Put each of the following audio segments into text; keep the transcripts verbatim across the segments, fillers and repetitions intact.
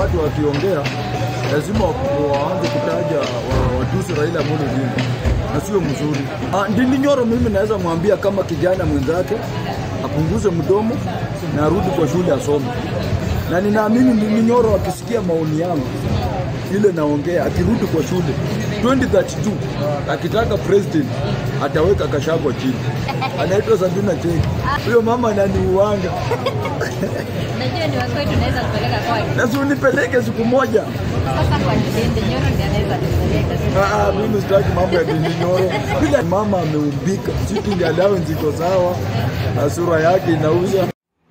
watu wakiongea lazima waanze kutaja watusi Raila Amolo Odinga, na sio mzuri. Ah, Ndindi Nyoro mimi naweza mwambia kama kijana mwenzake apunguze mdomo na arudi kwa shule asome. Na ninaamini Ndindi Nyoro akisikia maoni yangu ile naongea, akirudi kwa shule twenty thirty-two akitaka president ataweka Gachagua chini. Anaitwa Sabina Chege. Huyo mama ananiuanga. Najua ni wako tunaweza kupeleka kwake. Lazima nipeleke siku moja. Sasa kwa Ndindi Nyoro ndiye anaweza kupeleka. Ah, mimi sitaki mambo ya Ndindi Nyoro. Bila mama ameumbika, sitting allowance iko sawa, na sura yake inauza.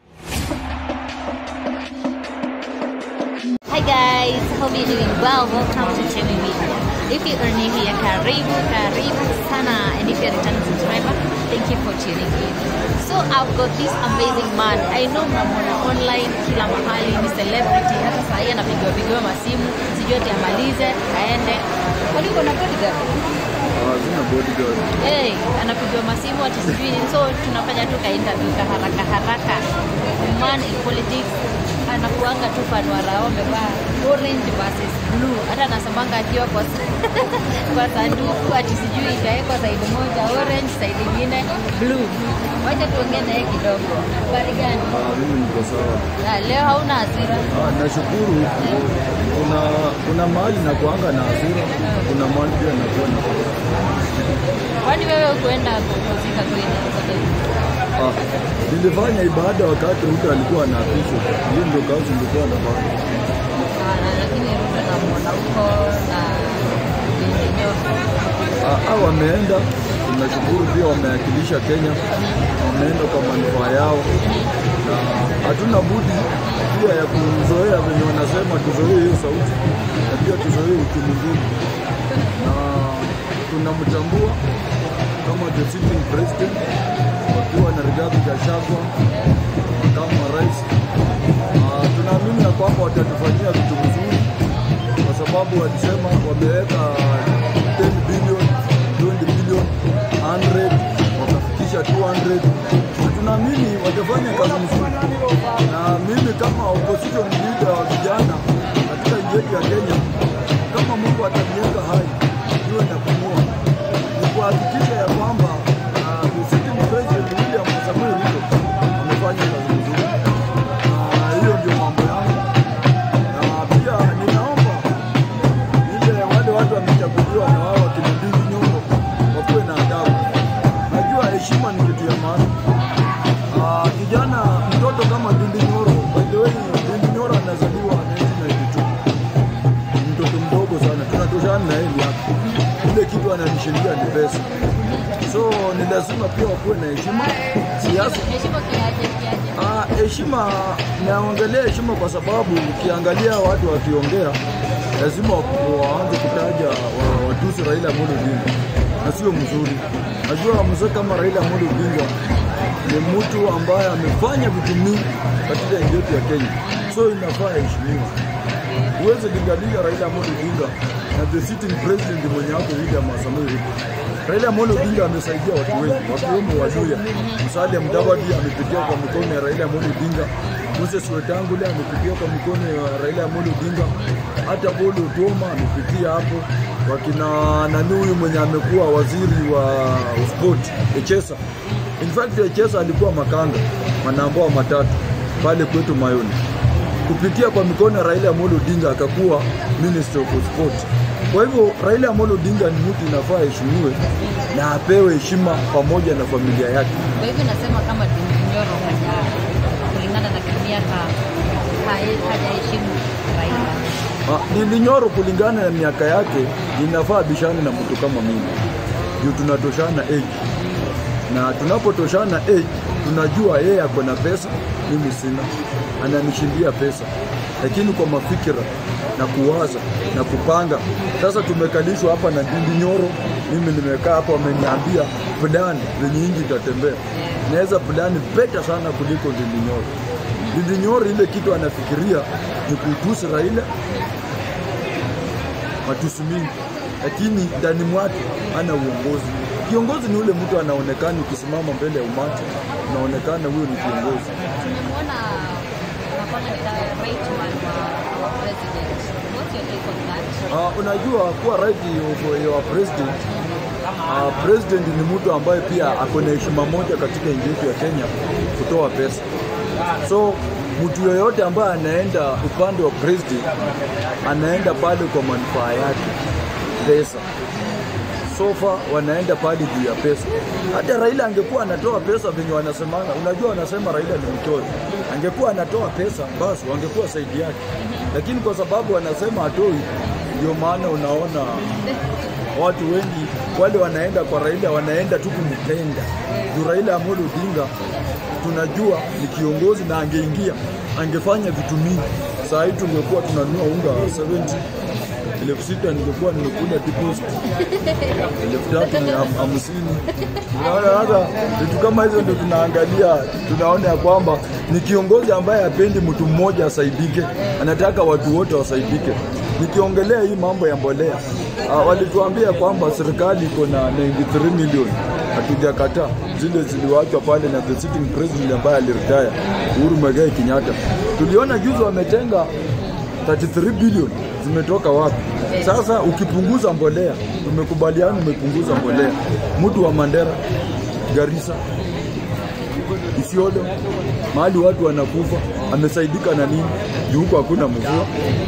Hi guys, hope you're doing well. Welcome to Chege Media. If you are new here, karibu, karibu sana. And if you're a returning subscriber, thank you for tuning in. So I've got this amazing man. I know mnamwona online kila mahali, ni celebrity. Hata saa hii anapigiwa pigiwa masimu, sijui ati amalize, aende. Kwani uko na bodyguard? Ah, sina bodyguard. Hey, anapigiwa masimu ati sijui nini. So tunafanya tu ka interview ka haraka haraka. Man in politics anakuanga tu fan wa Raila amevaa orange versus blue. Hata anasemanga akiwa kwa kwa sanduku ati sijui itawekwa side moja orange, side nyingine blue. Wacha tuongee naye kidogo. Habari gani? Ah, mimi niko sawa. Ah, leo hauna hasira? Ah, nashukuru. Kuna kuna mahali na kuanga na hasira, kuna mahali pia na kuwa na hasira. Kwani wewe ukwenda kuzika kweli? Ah, nilifanya ibada wakati Ruto alikuwa anaapishwa. Hiyo ndio kazi nilikuwa nafanya. Ah, lakini Ruto na mwana huko na Ndindi Nyoro. Ah, hao wameenda, tunashukuru pia wamewakilisha Kenya. Wameenda kwa manufaa yao. Na hatuna budi pia ya kuzoea venye wanasema tuzoee hiyo sauti. Na pia tuzoee uchumi mzuri. Na tunamtambua kama the sitting president wakiwa na Rigathi Gachagua kama rais. Uh, tunaamini ya kwamba watatufanyia vitu vizuri kwa sababu walisema wameweka ten billion, twenty billion, one hundred, wakafikisha two hundred. Tunaamini watafanya kazi nzuri. Na mimi kama opposition leader wa vijana katika nchi yetu ya Kenya, kama Mungu ataniweka hai niwe na kumua, ni kuhakikisha ya kwamba amefanya kazi nzuri. Na hiyo ndio mambo yangu. Na pia ninaomba ile wale watu wamechaguliwa na wao wakina Ndindi Nyoro wakuwe na adabu. Najua heshima ni kitu ya maana. Ah, kijana mtoto kama Ndindi Nyoro, by the way, Ndindi Nyoro anazaliwa nineteen ninety-two. Mtoto mdogo sana. Tunatoshana na yeye miaka. Ile kitu ananishindia ni pesa. So ni lazima pia wakuwe na heshima. Siasa Heshima kiaje kiaje? Ah, heshima, naongelea heshima kwa sababu ukiangalia watu wakiongea lazima waanze kutaja watusi Raila Amolo Odinga, na sio mzuri. Najua mzee kama Raila Amolo Odinga ni mtu ambaye amefanya vitu mingi katika nchi yetu ya Kenya, so inafaa heshimiwa. Uweze kuangalia Raila Amolo Odinga na the sitting president mwenye wako William Samoei. Raila Amolo Odinga amesaidia watu wengi, wakiwemo Waluya. Musalia Mudavadi amepitia kwa mikono ya Raila Amolo Odinga. Moses Wetangula amepitia kwa mikono ya Raila Amolo Odinga. Hata Bolo Toma amepitia hapo. Wakina nani huyu mwenye amekuwa waziri wa sport, Echesa. In fact Echesa alikuwa makanga, manamboa matatu pale kwetu Mayoni. Kupitia kwa mikono ya Raila Amolo Odinga akakuwa Minister of Sport. Kwa hivyo Raila Amolo Odinga ni mtu inafaa heshimiwe na apewe heshima pamoja na familia yake. Kwa hivyo nasema kama Ndindi Nyoro haja kulingana na miaka hajaheshimu Raila. Ah, Ndindi Nyoro kulingana na miaka yake inafaa bishane na mtu kama mimi. Ndio tunatoshana age. Na tunapotoshana age tunajua yeye ako na pesa, mimi sina. Ananishindia pesa. Lakini kwa mafikira na kuwaza na kupanga. Sasa tumekalishwa hapa na Ndindi Nyoro, mimi nimekaa hapa, wameniambia plan venye nchi itatembea. Naweza plan beta sana kuliko Ndindi Nyoro. Ndindi Nyoro ile kitu anafikiria ni kutusi Raila, matusi mingi, lakini ndani mwake ana uongozi. Kiongozi ni ule mtu anaonekana ukisimama mbele ya umati, unaonekana huyo ni kiongozi. Tumemwona anafanya right man wa president. Uh, unajua kuwa right of your president, uh, president ni mtu ambaye pia ako na heshima moja katika nchi yetu ya Kenya kutoa pesa. So mtu yoyote ambaye anaenda upande wa president anaenda pale kwa manufaa yake pesa. Sofa wanaenda pale juu ya pesa. Hata Raila angekuwa anatoa pesa venye wanasemana, unajua wanasema Raila ni mchoyo. Angekuwa anatoa pesa basi wangekuwa saidi yake. Lakini kwa sababu wanasema hatoi, ndio maana unaona watu wengi wale wanaenda kwa Raila wanaenda tu kumpenda. Juu Raila Amolo Odinga tunajua ni kiongozi na angeingia angefanya vitu mingi. Saa hii tungekuwa tunanunua unga sabini elfu sita ningekuwa nimekula deposit elfu tatu na hamsini. Unaona hata vitu kama hizo ndio tunaangalia, tunaona ya kwamba ni kiongozi ambaye hapendi mtu mmoja asaidike, anataka watu wote wasaidike. Nikiongelea hii mambo ya mbolea, uh, walituambia kwamba serikali iko na tisini na tatu milioni, hatujakataa. Zile ziliwachwa pale na the sitting president ambaye aliretire, Uhuru Muigai Kenyatta. Tuliona juzi wametenga thelathini na tatu bilioni, zimetoka wapi? Sasa ukipunguza mbolea, tumekubaliana umepunguza mbolea. Mtu wa Mandera, Garissa, Isiolo, mahali watu wanakufa, amesaidika na nini? Juu huko hakuna mvua.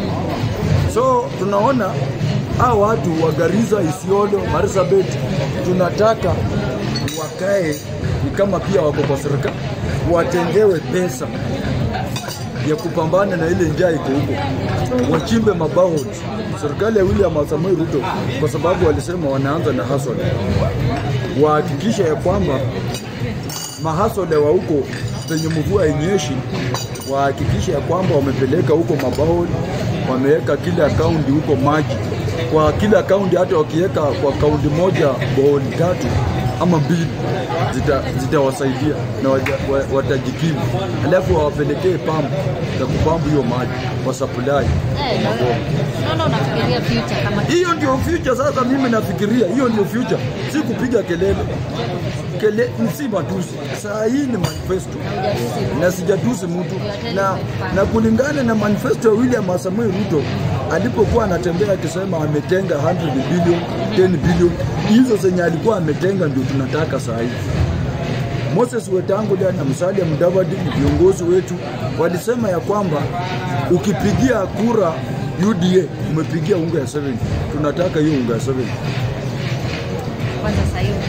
So tunaona hao watu wa Garissa, Isiolo, Marsabit tunataka wakae ni kama pia wako kwa serikali, watengewe pesa ya kupambana na ile njaa iko huko, wachimbe mabao. Serikali ya William Samoei Ruto kwa sababu walisema wanaanza na hustle, wahakikisha ya kwamba mahasole wa huko penye mvua inyeshi, wahakikisha ya kwamba wamepeleka huko mabao, wameweka kila akaunti huko maji. Kwa kila akaunti, hata wakiweka kwa akaunti moja boholi tatu ama mbili zitawasaidia zita na watajikimu. Alafu wawapelekee pampu za kupambu hiyo maji kwa supply. Eh, naona unafikiria future kama hiyo ndio future. Sasa mimi nafikiria hiyo ndio future, si kupiga kelele. Kele si matusi. Saa hii ni manifesto na sijatusi mtu, na na kulingana na manifesto ya William Samoei Ruto alipokuwa anatembea akisema ametenga one hundred billion, ten billion, hizo zenye alikuwa ametenga ndio tunataka saa hii. Moses Wetangula na Musalia Mudavadi, viongozi wetu, walisema ya kwamba ukipigia kura U D A umepigia unga ya seven. Tunataka hiyo unga ya seven. Kwanza sasa hivi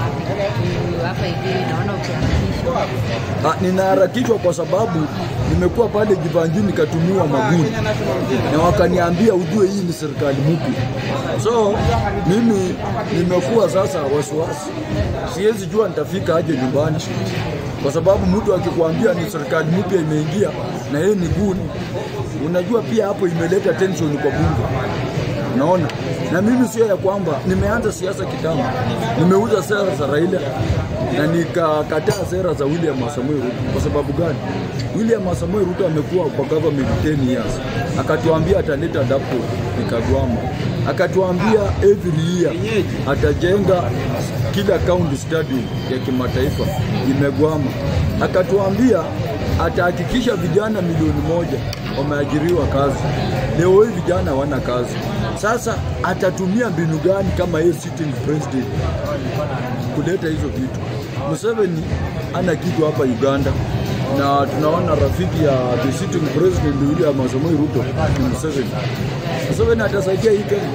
hapa hivi naona ukiharakishwa. Ah, ninaharakishwa kwa sababu nimekuwa pale Jivanjini nikatumiwa maguni na wakaniambia ujue hii ni serikali mpya. So mimi nimekuwa sasa wasiwasi, siwezi jua nitafika aje nyumbani, kwa sababu mtu akikwambia ni serikali mpya imeingia na yeye ni guni, unajua pia hapo imeleta tension kwa bunge. Unaona? Na mimi sio ya kwamba nimeanza siasa kitambo, nimeuza sera za Raila na nikakataa sera za William Samoei Ruto. Kwa sababu gani? William Samoei Ruto amekuwa kwa government ten years, akatuambia ataleta dapo nikagwama, akatuambia every year atajenga kila county stadium ya kimataifa, imegwama, akatuambia atahakikisha vijana milioni moja wameajiriwa kazi. Leo hii vijana hawana kazi. Sasa atatumia mbinu gani kama yeye sitting president kuleta hizo vitu? Museveni ana kitu hapa Uganda, na tunaona rafiki ya the sitting president William Samoei Ruto ni Museveni. Museveni atasaidia hii Kenya?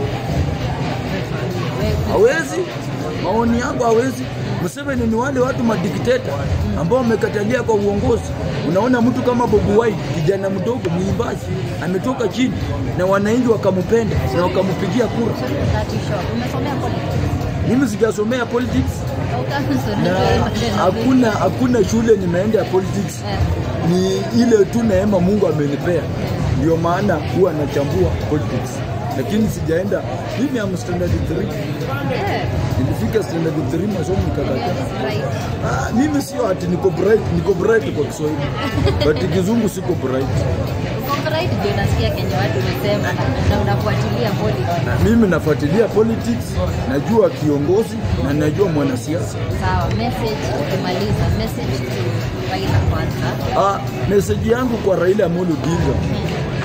Hawezi. Maoni yangu hawezi. Museveni ni wale watu madikteta ambao wamekatalia kwa uongozi. Unaona mtu kama Bobi Wine, kijana mdogo mwimbaji, ametoka chini na wananchi wakampenda na wakampigia kura. Umesomea politics? Mimi sijasomea politics. Na hakuna hakuna shule nimeenda ya politics. Ni ile tu neema Mungu amenipea. Ndio maana huwa nachambua politics. Lakini sijaenda, mimi am standard three. Yeah. Nilifika standard three masomo nikakataa. Ah, mimi sio ati niko bright, niko bright kwa Kiswahili. But kizungu siko bright. Uko bright ndio nasikia Kenya watu wamesema na unafuatilia politics. Mimi nafuatilia politics, najua kiongozi na najua mwanasiasa. Sawa, message ukimaliza, message to Raila kwanza. Ah, message yangu kwa Raila Amolo Odinga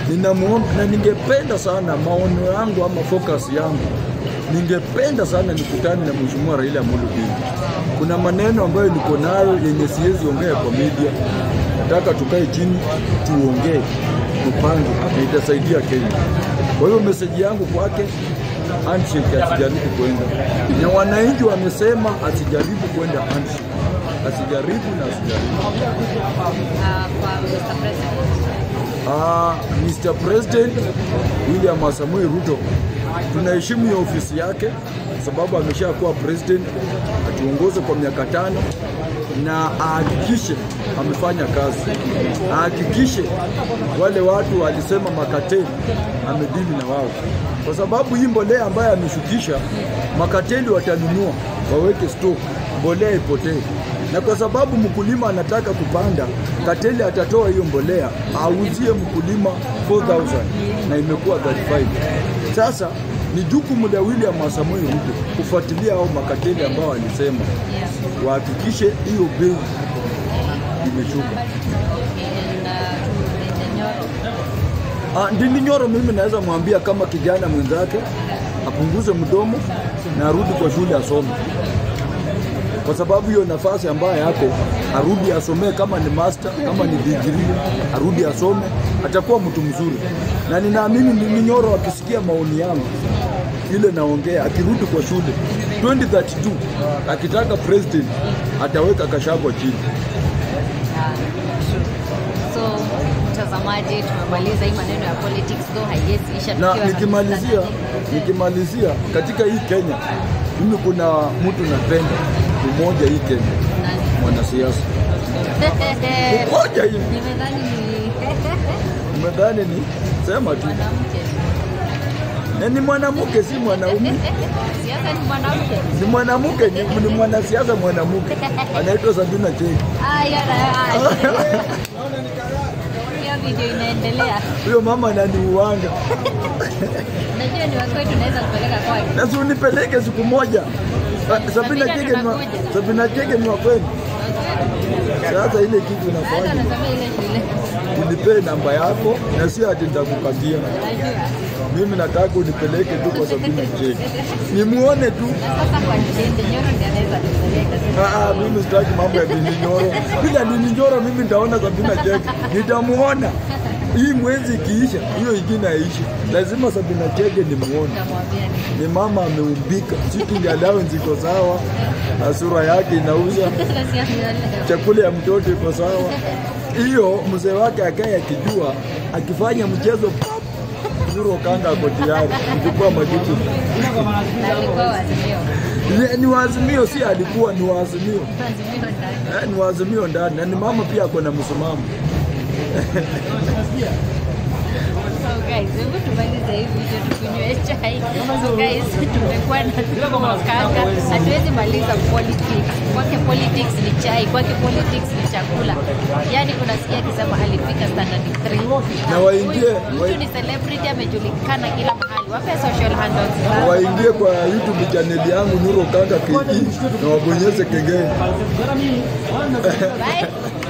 ninamuomba na ningependa sana maono yangu ama focus yangu, ningependa sana nikutane na Mheshimiwa Raila Amolo Odinga. Kuna maneno ambayo niko nayo yenye siwezi ongea kwa media. Nataka tukae chini tuongee, tupange, na itasaidia Kenya. Kwa hiyo message yangu kwake, handshake asijaribu kwenda. Na wananchi wamesema asijaribu kwenda handshake. Asijaribu na asijaribu. Uh, kwa Mister President. Ah, Mister President William Samoei Ruto, tunaheshimu hiyo ofisi yake sababu ameshakuwa president, atuongoze kwa miaka tano na ahakikishe amefanya kazi. Ahakikishe wale watu walisema makateli amedili na wao. Kwa sababu hii mbolea ambayo ameshukisha, makateli watanunua, waweke stock, mbolea ipotee. Na kwa sababu mkulima anataka kupanda, kateli atatoa hiyo mbolea, auzie mkulima four thousand na imekuwa thirty-five. Sasa ni jukumu la William Samoei Ruto kufuatilia hao makateli ambao walisema wahakikishe hiyo bei imeshuka. Ah, Ndindi Nyoro mimi naweza mwambia kama kijana mwenzake apunguze mdomo na arudi kwa shule asome. Kwa sababu hiyo nafasi ambayo yako, arudi asomee, kama ni master, kama ni degree, arudi asome, atakuwa mtu mzuri. Na ninaamini Ndindi Nyoro akisikia maoni yangu ile naongea, akirudi kwa shule twenty thirty-two akitaka president ataweka Gachagua chini. So mtazamaji, tumemaliza hii maneno ya politics, though haijaisha. Na nikimalizia nikimalizia katika hii Kenya, mimi kuna mtu napenda mmoja hii Kenya, mwanasiasa mmoja hii. Nimedhani ni Nimedhani ni sema tu na ni mwanamke, si mwanaume. Siasa ni mwanamke. Ni mwanamke, ni mwanasiasa mwanamke. Anaitwa Sabina Chege. Ah, yana. Hiyo video inaendelea. Huyo mama ananiuanga. Najua ni wako tunaweza kupeleka kwake. Na si unipeleke siku moja. Sabina Chege ni Sabina Chege ni kweli. Sasa ile kitu unafanya. Hata nasema ile shule. Unipe namba yako na si ati nitakupatia. Mimi nataka unipeleke tu kwa Sabina Chege. Nimuone tu. Sasa kwa Ndindi Nyoro ndiye anaweza kupeleka. Ah, mimi sitaki mambo ya Ndindi Nyoro. Bila Ndindi Nyoro mimi nitaona Sabina Chege. Nitamuona. Hii mwezi ikiisha, hiyo ingine haishi. Lazima Sabina Chege nimuone. Ni mama ameumbika. Sitting allowance iko sawa. Sura yake inauza. Chakula ya mtoto iko sawa. Hiyo mzee wake akaye akijua akifanya mchezo Nyoro kanga ako tayari kuchukua majukumu. Alikuwa wazimio. Ni, ni wazimio, si alikuwa ni wazimio. Wazimio ndani. Eh, ni wazimio ndani. Na ni mama pia ako na msimamo. So guys, hebu tumalize hii video tukunywe chai. So guys, tumekuwa na Kanga. Hatuwezi maliza politics. Kwake politics ni chai, kwake politics ni chakula. Yaani kuna sikia akisema alifika standard three. Na waingie, mtu ni celebrity, amejulikana kila mahali. Wape social handles. Waingie kwa YouTube channel yangu Nyoro Kanga K E na wabonyeze kengele. Bye.